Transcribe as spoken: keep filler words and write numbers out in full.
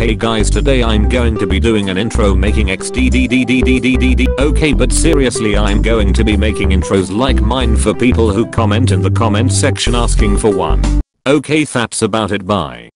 Hey guys, today I'm going to be doing an intro making X D D D D D D D D. Okay, but seriously, I'm going to be making intros like mine for people who comment in the comment section asking for one. Okay, that's about it, bye.